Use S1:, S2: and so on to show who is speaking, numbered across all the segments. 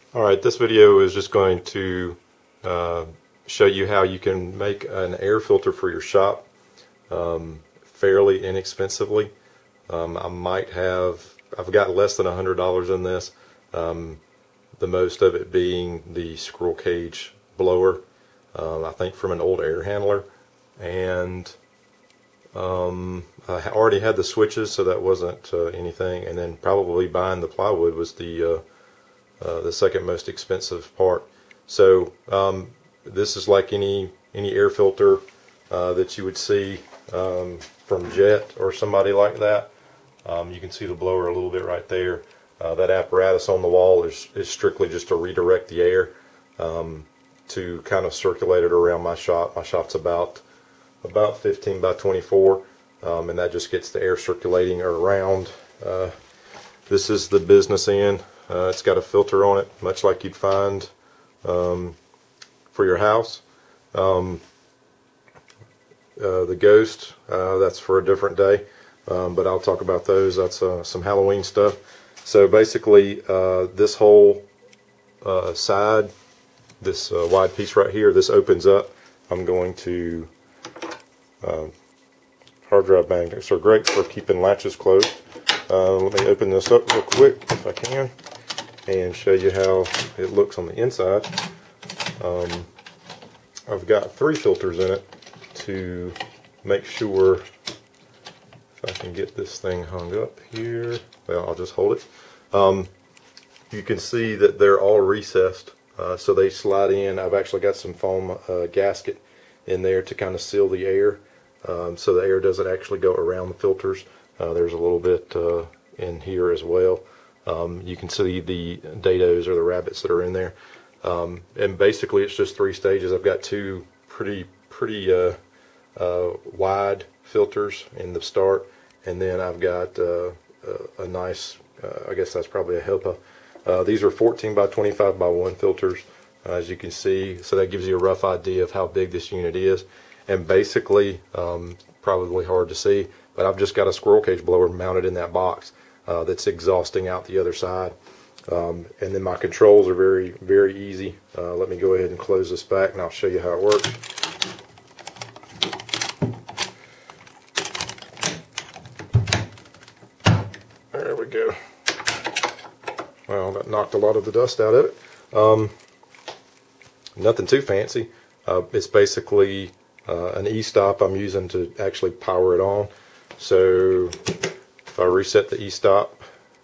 S1: Alright, this video is just going to show you how you can make an air filter for your shop fairly inexpensively. I've got less than $100 in this, the most of it being the squirrel cage blower, I think from an old air handler, and I already had the switches, so that wasn't anything, and then probably buying the plywood was the second most expensive part. So this is like any air filter that you would see from Jet or somebody like that. You can see the blower a little bit right there. That apparatus on the wall is strictly just to redirect the air to kind of circulate it around my shop. My shop's about 15 by 24, and that just gets the air circulating around. This is the business end. It's got a filter on it, much like you'd find for your house. The ghost, that's for a different day, but I'll talk about those. That's some Halloween stuff. So basically, this whole side, this wide piece right here, this opens up. I'm going to hard drive magnets are great for keeping latches closed. Let me open this up real quick if I can and show you how it looks on the inside. I've got 3 filters in it to make sure, if I can get this thing hung up here, well, I'll just hold it. You can see that they're all recessed, so they slide in. I've actually got some foam gasket in there to kind of seal the air, so the air doesn't actually go around the filters. There's a little bit in here as well. You can see the dados or the rabbits that are in there, and basically it's just 3 stages. I've got 2 pretty wide filters in the start, and then I've got a nice, I guess that's probably a HEPA. These are 14 by 25 by 1 filters, as you can see, so that gives you a rough idea of how big this unit is. And basically, probably hard to see, but I've just got a squirrel cage blower mounted in that box that's exhausting out the other side. And then my controls are very, very easy. Let me go ahead and close this back and I'll show you how it works. There we go. Well, that knocked a lot of the dust out of it. Nothing too fancy. It's basically an e-stop I'm using to actually power it on. So if I reset the e-stop,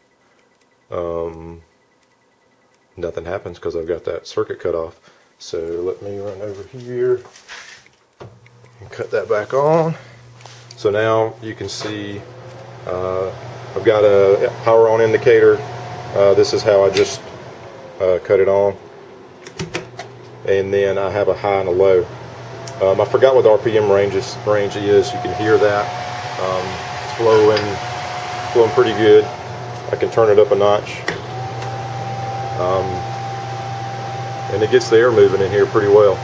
S1: nothing happens because I've got that circuit cut off. So let me run over here and cut that back on. So now you can see I've got a power on indicator. This is how I just cut it on, and then I have a high and a low. I forgot what the RPM range is. You can hear that. It's flowing pretty good. I can turn it up a notch, and it gets the air moving in here pretty well.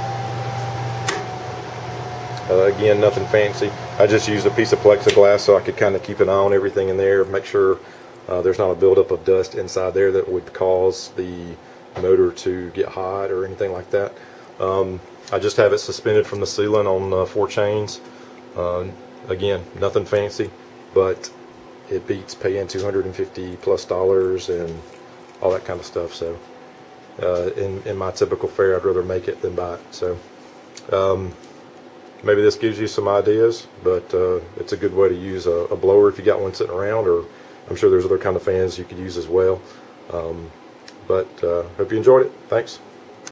S1: Again, nothing fancy. I just used a piece of plexiglass so I could kind of keep an eye on everything in there, make sure there's not a buildup of dust inside there that would cause the motor to get hot or anything like that. I just have it suspended from the ceiling on 4 chains. Again, nothing fancy, but it beats paying $250+ and all that kind of stuff. So in my typical fare, I'd rather make it than buy it. So maybe this gives you some ideas, but it's a good way to use a blower if you got one sitting around, or I'm sure there's other kind of fans you could use as well. But hope you enjoyed it. Thanks.